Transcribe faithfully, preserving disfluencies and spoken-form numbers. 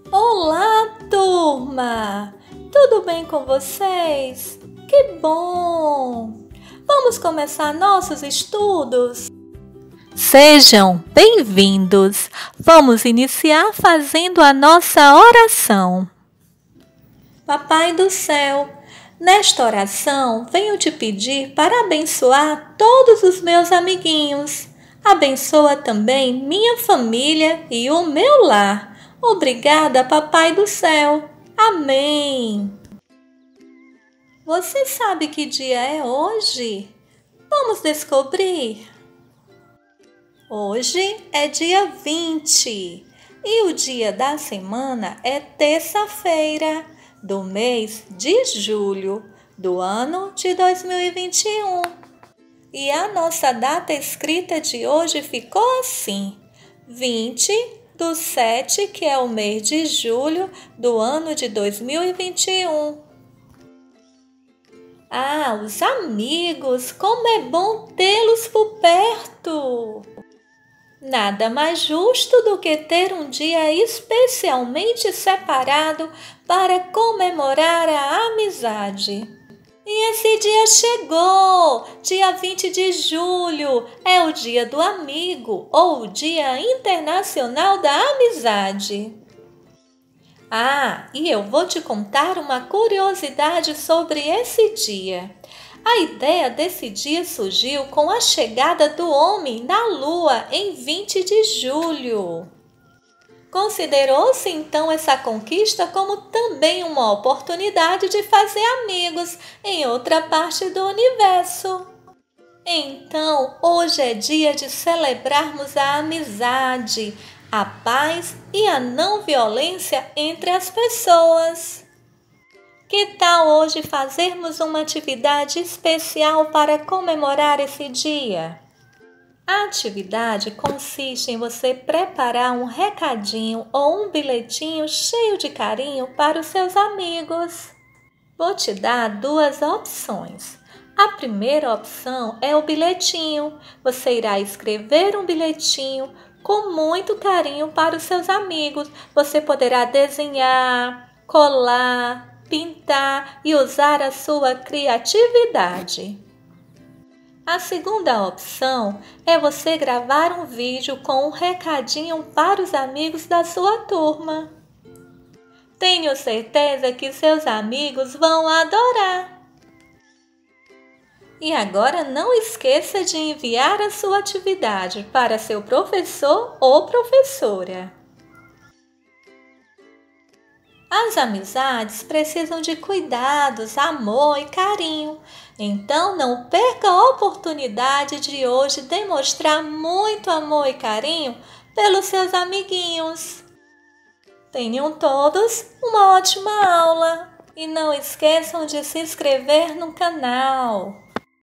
Olá, turma! Tudo bem com vocês? Que bom! Vamos começar nossos estudos? Sejam bem-vindos! Vamos iniciar fazendo a nossa oração. Papai do céu, nesta oração venho te pedir para abençoar todos os meus amiguinhos. Abençoa também minha família e o meu lar. Obrigada, Papai do céu. Amém. Você sabe que dia é hoje? Vamos descobrir. Hoje é dia vinte e o dia da semana é terça-feira do mês de julho do ano de dois mil e vinte e um. E a nossa data escrita de hoje ficou assim: vinte do sete, que é o mês de julho do ano de dois mil e vinte e um. Ah, os amigos, como é bom tê-los por perto! Nada mais justo do que ter um dia especialmente separado para comemorar a amizade. E esse dia chegou! Dia vinte de julho é o Dia do Amigo ou o Dia Internacional da Amizade. Ah, e eu vou te contar uma curiosidade sobre esse dia. A ideia desse dia surgiu com a chegada do homem na Lua em vinte de julho. Considerou-se então essa conquista como também uma oportunidade de fazer amigos em outra parte do universo. Então, hoje é dia de celebrarmos a amizade, a paz e a não violência entre as pessoas. Que tal hoje fazermos uma atividade especial para comemorar esse dia? A atividade consiste em você preparar um recadinho ou um bilhetinho cheio de carinho para os seus amigos. Vou te dar duas opções. A primeira opção é o bilhetinho. Você irá escrever um bilhetinho com muito carinho para os seus amigos. Você poderá desenhar, colar, pintar e usar a sua criatividade. A segunda opção é você gravar um vídeo com um recadinho para os amigos da sua turma. Tenho certeza que seus amigos vão adorar. E agora não esqueça de enviar a sua atividade para seu professor ou professora. As amizades precisam de cuidados, amor e carinho. Então, não perca a oportunidade de hoje demonstrar muito amor e carinho pelos seus amiguinhos. Tenham todos uma ótima aula e não esqueçam de se inscrever no canal.